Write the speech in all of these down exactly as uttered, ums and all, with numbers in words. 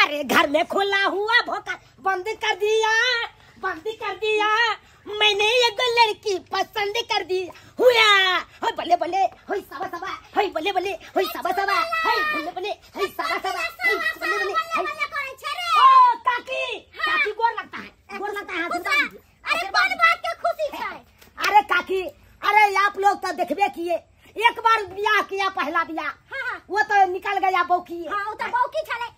अरे घर में खुला हुआ भोका बंद कर दिया, बंद कर दिया, मैंने एक लड़की पसंद कर दी हुआ। हो बल्ले बल्ले, होई सबा सबा, होई बल्ले बल्ले, होई सबा सबा, होई बल्ले बल्ले, होई सबा सबा, होई बल्ले बल्ले। ओ काकी, काकी गोर लगता है, गोर लगता है। अरे कौन बात के खुशी है? अरे काकी, अरे आप लोग तो देखबे किए, एक बार ब्याह किया, पहला ब्याह, वो तो निकल गया बौकी। हाँ, तो बौकी छले।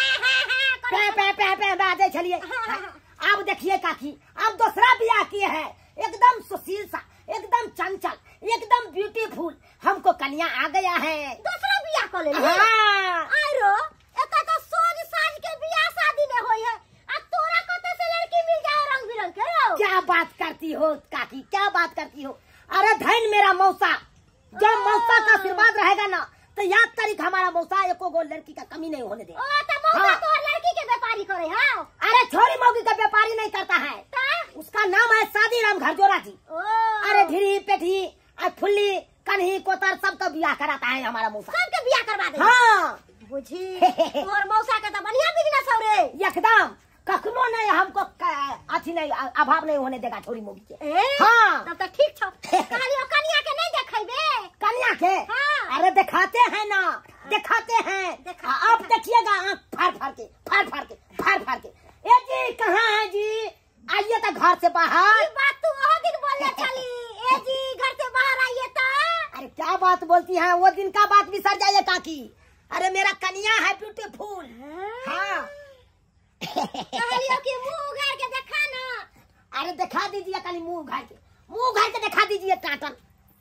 पे पे पे पे बाजे चलिए। अब देखिए काकी, अब दूसरा ब्याह किए हैं, एकदम सुशील सा, एकदम चंचल, एकदम ब्यूटीफुल, हमको कन्या आ गया है। दूसरा ब्याह कर ले। हाँ। आरो एक तो सोच साज के ब्याह शादी में होई है, अब तोरा कते से लड़की मिल जाए रंग बिरंग के। क्या बात करती हो काकी, क्या बात करती हो? अरे धन मेरा मौसा, जब मौसा का आशीर्वाद रहेगा ना तो याद तारीख हमारा मौसा एको गो लड़की का कमी नहीं होने दे। ओ तो मौसा हाँ। तो लड़की के व्यापारी करे है। अरे छोरी मौकी का व्यापारी नहीं करता है, उसका नाम है शादी राम घरजोरा जी। अरे ढीरी पेठी, फुल्ली, कन्ही, कोतर सबका ब्याह कराता है हमारा मौसा। सबके ब्याह करवा दे। हाँ बुझी और मौसा का तो बढ़िया बिजनेस हो रे। एकदम कखनो नहीं, हमको अथी नहीं, अभाव नहीं होने देगा छोरी मोगी के। हाँ तब तो ठीक छो। कहानियों कन्या के नहीं देखेबे? कन्या के हाँ। अरे दिखाते हैं ना, दिखाते हैं। आप देखिएगा आँख फाड़ फाड़ के, फाड़ फाड़ के, फाड़ फाड़ के। ए जी कहाँ है जी? आइए तो घर से बाहर। ये बात तू वो दिन बोलने चली। ए जी घर से बाहर आइए तो। अरे क्या बात बोलती हैं, वो दिन का बात बिसर जाइए काकी। अरे मेरा कन्या है ब्यूटीफुल। हाँ कहानियों की मुंह उघाड़ के देखा ना। अरे दिखा दीजिए कनी, मुंह उघाड़ के, मुंह उघाड़ के दिखा दीजिए टाटन।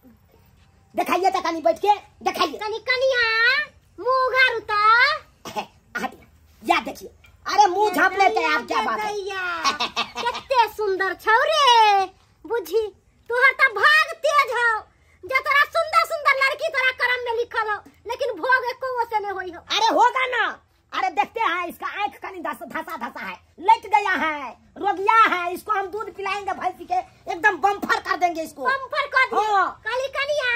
दिखाइए तो कनी, बैठ के दिखाइए। कनी कनिया मुंह उघाड़ तो याद देखिए। अरे मुंह झाँप लेते हैं आप, क्या बात है? कितने सुंदर छौरे बुझी, तोहर तो भाग तेज हो, जो तोरा सुंदर सुंदर लड़की तोरा करम में लिखल हो, लेकिन भोग एको से नहीं होई हो। अरे होगा ना। अरे देखते हैं, इसका आँख कनी धसा धसा है, लेट गया है, रोगिया है, इसको हम दूध पिलाएंगे भैंसी के, एकदम बम्फर कर देंगे इसको। बम्फर कर दिए। हाँ। काली कनिया,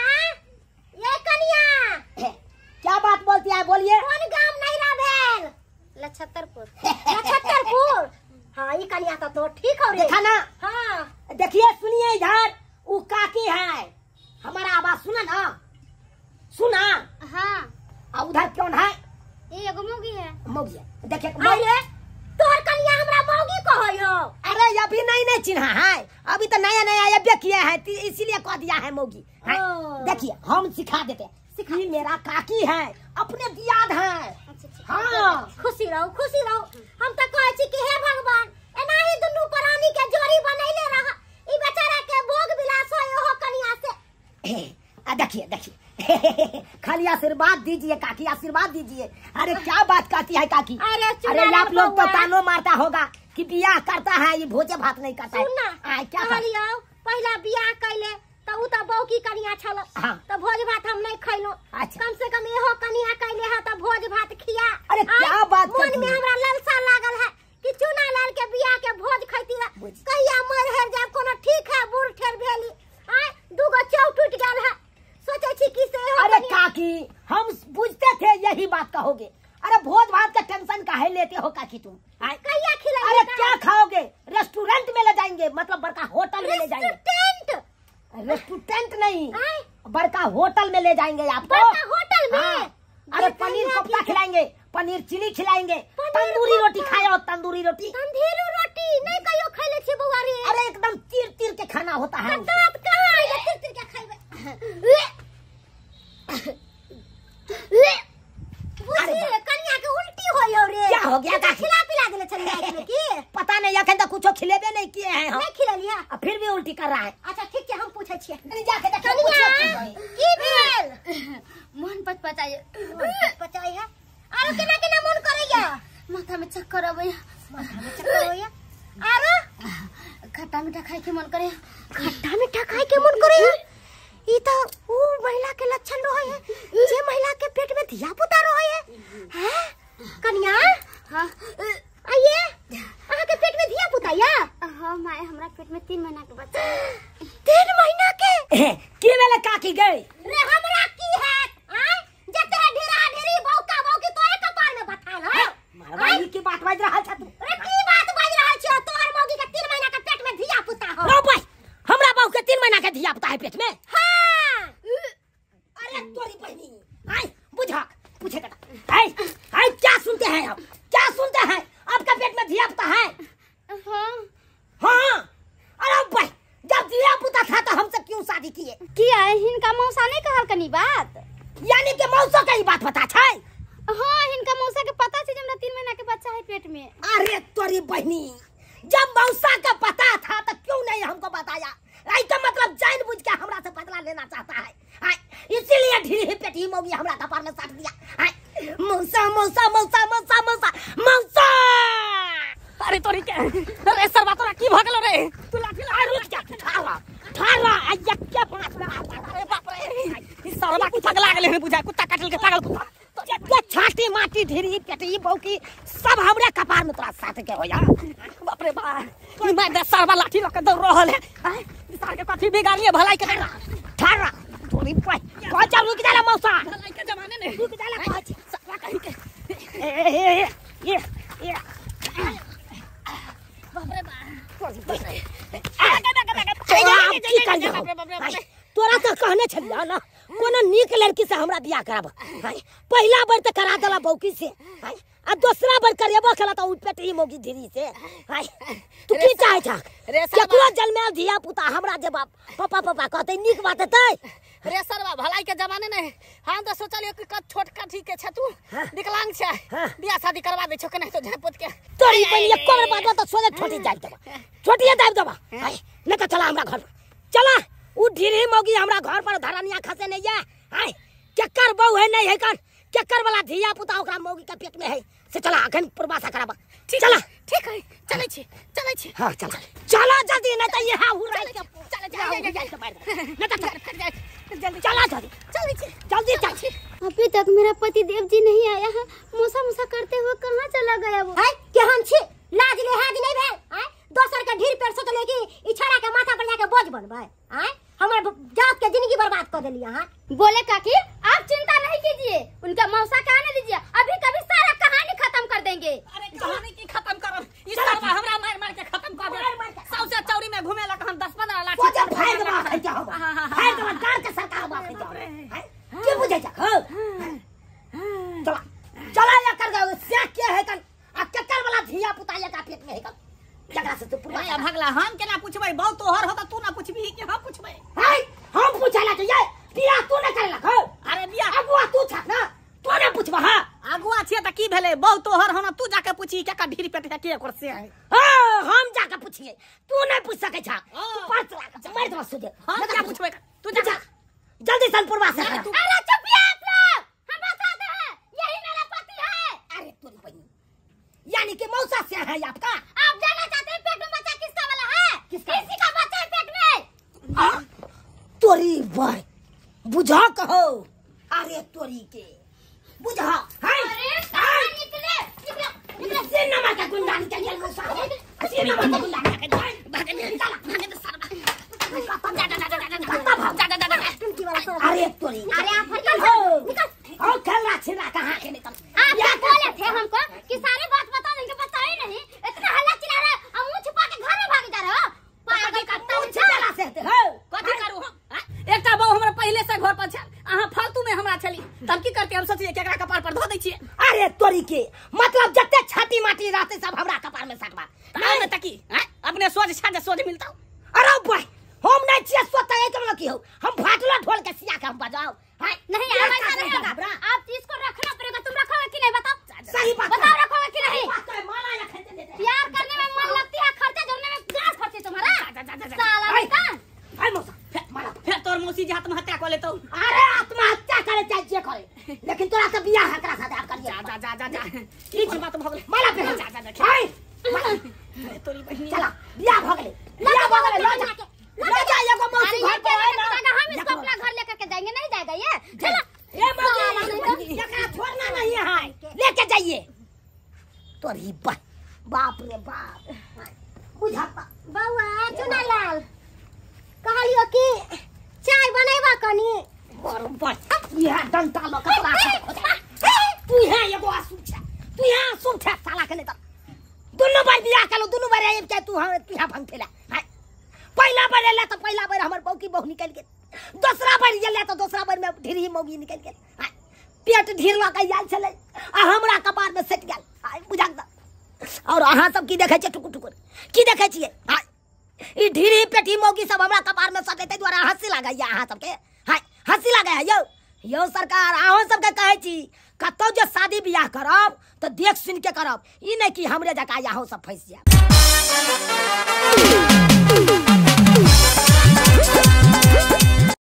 ये कनिया क्या बात बोलती है, बोलिए। कौन गांव नहीं भेल? लछत्तरपुर। लछत्तरपुर। हाँ ये कनिया तो, तो ठीक हो रे। देखा ना। हाँ देखिए, सुनिए, इधर वो काकी है, हमारा आवाज सुना ना, सुना। हाँ और उधर कौन है? ये एगो मौगी है। मौगी है। देखिए अरे तोहर कनिया हमरा मौगी कहै हो। अरे अभी नहीं नहीं चिन्हा है, अभी तो नया नया अभी किया है, इसीलिए कह दिया है मौगी। देखिए हम सिखा देते हैं, सिखी मेरा काकी है, अपने दियाद है। हाँ खुशी रहो, खुशी रहो। हम तो कहै छी कि हे भगवान, एना ही दुनू प्राणी के जोड़ी बनैले रहा, ई बेचारा के भोग विलास होय हो कनिया से। देखिए देखिए खाली आशीर्वाद दीजिए काकी, आशीर्वाद दीजिए। अरे क्या बात कहती है काकी? अरे, अरे आप लोग तो तानो मारता होगा कि बियाह करता है, ये भोजे भात नहीं करता है। सुनना क्या पहला बियाह कैले तो उ तो बौकी कनिया छल। हाँ। तो भोज भात हम नहीं खैलो। अच्छा। कम से कम एहो कनिया कैले है तो भोज भात खिया। अरे क्या बात मन में हमरा लालसा लागल है कि चुना लाल के बियाह के भोज खैती है, कहिया मर हर जाब कोनो ठीक है, बूढ़ ठेर भेली आ दुगो चौ टूट गेल है, सोचे छी कि से। अरे काकी हम बुझते थे यही बात कहोगे। अरे भोज भात का टेंशन काहे लेते हो काकी तुम? कहिया खिलाएंगे? अरे क्या खाओगे? रेस्टोरेंट में ले जाएंगे, मतलब बड़का होटल में ले जाएंगे। रेस्टोरेंट? रेस्टोरेंट नहीं, बड़का होटल में ले जाएंगे आपको। बड़का होटल में? हाँ। अरे पनीर कोफ्ता खिलाएंगे, पनीर चिली खिलाएंगे, तंदूरी रोटी खाओ, तंदूरी रोटी। तंदूरी रोटी नहीं कहियो खैले छी बउआ रे। अरे एकदम तीर तीर के खाना होता है। दांत कहां है तीर तीर के खाइबे? बुझी कन्या के उल्टी होय हो रे। क्या हो गया काकी? खिला पिला देले चलिए में की? पता नहीं, अखन तक कुछ खिलेबे नहीं किए हैं हम। नहीं खिला लिया, फिर भी उल्टी कर रहा है। अच्छा ठीक है, हम पूछे छिए। जाके देख कन्या की भेल? मन पचपचाइए, पचाई है। आरो केना केना मन करैया? माथा में चक्कर आबैया, माथा में चक्कर होइया। आरो खट्टा मीठा खाए के मन करे। खट्टा मीठा खाए के मन करे? ई तो ऊ महिला के लक्षण रहे है, जे महिला के पेट में धिया पुता रहे है। हैं कन्या? हां आइए, अहाँ के पेट में धिया पुता या? हां माय, हमरा पेट में तीन महीना के बच्चा। तीन महीना के? की वेले काकी गई रे हमरा की है? हैं जते ढेरा ढेरी बौका बौकी तो एक कपार में बठाल है। मारवाई की बात बाज रहा छ तू? अरे की बात बाज रहा छ? तोहर मौगी के तीन महीना के पेट में धिया पुता हो। रो भाई, हमरा बहू के तीन महीना के धिया पुता है पेट में। हां अरे तोरी बहनी, आई बुझा पूछे का। आई आई क्या सुनते हैं आप? क्या सुनते हैं? आपका पेट में धिया पुता है? हाँ हां। अरे भाई, जब धिया पुता था तो हमसे क्यों शादी किए? किया हिनका मौसा नहीं कहल कनी बात। यानी कि मौसा का ही बात पता छै? हाँ हिनका मौसा के पता छै हमरा तीन महीना के बच्चा है पेट में। अरे तोरी बहनी, जब मौसा का पता था तो क्यों नहीं हमको बताया? आई का मतलब जानबूझ के हमरा से बदला लेना चाहता है। हाय, इसीलिए ढीली पेटी मौगी हमरा कपार में साट दिया। हाय, मौसा मौसा मौसा मौसा मौसा मौसा। अरे तोरी के, अरे सरवा तोरा की भगलो रे? तू लाठी ला रुक जा। ठाला ठाला आया क्या पास में। अरे बाप रे, इस सरवा की थक लागले है बुझा, कुत्ता काटल के पागल कुत्ता। ये छाटी माटी ढेरी पेटी बौकी सब हमरे कपार में तोरा साथ के होया। बाप रे बाप, ई मैं दे सरवा लाठी लेके दौड़ रहल है। हाय, सार के कथी बिगाड़िए भलाई के देना। ठारा तोरी पाई कह जा रुक जा मौसा। भलाई के जमाने ने रुक जा ला कह सरवा कहि के। ए ए ये ये बाप रे बाप, तोरा तो कहने छलिया ना कोनो नीक लड़की से हमरा बियाह कराब। पहला बार तो करा दला बौकी से, आ दूसरा बार करेबो खेला तो पेटी मोगी धीरी से। तू की चाहे छ? केकरो जन्मेल धिया पुता हमरा जे बाप पापा पापा कहते नीक बात हेतै? रे सरवा भलाई के जमाने ने हम तो सोचलिए कि कत छोट काठी के छ तू विकलांग छ, बियाह शादी करवा दे छ के नहीं तो झपत के। तोरी बन ये कोन बात तो सोचे छोटी जाई देबा, छोटी दाब देबा। ले के चला हमरा घर, चला। उ ढीली मौगी हमरा घर पर धरनिया खसे नहीं है। हाय, केकर बहू है नहीं है कर? केकर वाला धिया पुता ओकरा मौगी के पेट में है से चला अखन प्रवासा कराबा। चला ठीक है, चले छी चले छी। हां चला चला जल्दी नहीं तो ये हा हुराई के चले चले नहीं तो जल्दी चला जल्दी चले छी जल्दी चल। अभी तक मेरा पति देव जी नहीं आया है। मोसा मोसा करते हुए कहाँ चला गया वो? है के हम छी लाज लिहाज नहीं भेल। हैं दोसर के ढीर पेड़ सोचले कि इछारा के माथा पर जाके बोझ बनबै। हैं हमर जात के जिंदगी बर्बाद कर देलिए। हां बोले काकी आप चिंता नहीं कीजिए, उनका मौसा का आने दीजिए, अभी कभी सारा कहानी खत्म कर देंगे। अरे कहानी की खत्म करब? इस सरवा हमरा मार मार के खत्म कर दे। सौसे चौरी में घूमे ला हम दस पंद्रह लाख सोचे भाई के बात है क्या होगा? भाई के बात गांव के सरकार बात है क्या? हैं के बुझे जा? चला चला या कर गए से के है कन आ केकर वाला धिया पुता या का पेट में है कन? जगह से तू पूरा या भगला हम केना पूछबै? बहु तोहर होता तू ना पूछबी कि हम पूछबै? हाय, हम पूछला तो ये बियाह तू न करला हो? अरे बियाह अगुआ तू छ ना, तू न पूछबा। हां अगुआ छिए त की भेले? बहु तोहर होना तू जाके पूछी के का ढीरी पेट के कर से है। हां हम जाके पूछिए, तू नहीं पूछ सके छ। तू पांच लाख मार दे सुदे। हम क्या पूछबै? तू जा जल्दी सनपुरवा से। अरे चुप आप लोग, हम बताते हैं यही मेरा पति है। अरे तोरी बहनी, यानी कि मौसा से है आपका? आप जानना चाहते हैं पेट में बच्चा किसका वाला है? किसका? किसी का बच्चा है पेट में। आ, तोरी भाई बुझा कहो। अरे तोरी के बुझा है। अरे कहां निकले निकले निकले से नमक का गुंडा निकल गया मौसा है। से नमक का गुंडा निकल गया। भागे नहीं चला भागे तो सरवा। जा जा जा जा जा जा जा। अरे तोरी, अरे आप निकल हो निकल। हो खेला छिरा कहां के निकल? आप क्या बोले थे हमको कि सारी बात बता देंगे, बताए नहीं? इतना हल्ला चिल्ला रहे और मुंह छुपा के घर में भाग जा रहे हो। पागल का तू चला से हो कथी करू हम? एकटा बहु हमरा पहले से घर पर छ, अहाँ फालतू में हमरा छली, तब की करते हम सोचिए केकरा कपार पर धो दै छिए। अरे तोरी के मतलब जत्ते छाती माटी रहते सब हमरा कपार में सटवा नहीं न तकी अपने सोच छा सोच मिलता। अरे भाई हम नहीं छिए सोता है तुम लोग की हो? हम फाटला ढोल के सिया के हम बजाओ। हाय नहीं आप ऐसा नहीं होगा। आप इसको रखना पड़ेगा। तुम रखोगे कि नहीं? बताओ सही बात बताओ रखोगे कि नहीं? बात है, माला या खर्चे देते। प्यार करने में मन लगती है, खर्चा जोड़ने में गांठ फटती है तुम्हारा। जा जा जा जा साला हाय, बेटा। हाय मौसा फेंक माला। फिर तोर मौसी जी आत्महत्या कर लेतो। अरे आत्महत्या करे चाहे जे करे, लेकिन तोरा से बियाह हकरा साथे आप करिए। जा जा जा जा जा ठीक बात भ गेलै। माला पे जा जा जा हाय तोरी बहिनी चला बियाह भ गेलै। बियाह भ गेलै, लो जा लो जा एगो अरे मौसी ये घर क्या पे है लेकर ना। जाएगा? हम इसको अपना घर लेकर के जाएंगे। नहीं जाएगा ये। चलो ए मौसी एकरा छोड़ना नहीं है, लेके जाइए। तोरी बाप बाप रे बाप बुझा बउआ चुना लाल कहलियो कि चाय बनेबा कनी। बरोबर ये डंटा लो कपड़ा तू है एगो आसू छ तू यहाँ सुन थे साला के नहीं तो दोनों बार बियाह करो दोनों बार आए क्या तू हाँ तू यहाँ भंग थेला हाय पहला बार ले तो पहला बार हमर बहू की बहू निकल गई दूसरा बार ये ले तो दूसरा बार में ढेरी मौगी निकल गई हाय पेट ढीर लगा याल चले आ हमरा कपार में सेट गेल हाय बुझा और अहाँ सब की देखे टुकुर टुकुर की देखे छियै हाय ई ढीरी पेटी मौगी सब हमरा कपार में सटे तै द्वारा हंसी लागै या अहाँ सबके हाय हंसी लागै है यौ यौ सरकार अहाँ सबके कहै छी कतौ जे शादी बियाह करब तो देख सुन के करब ई नहीं कि हमरे जका यहाँ सब फंस जाए।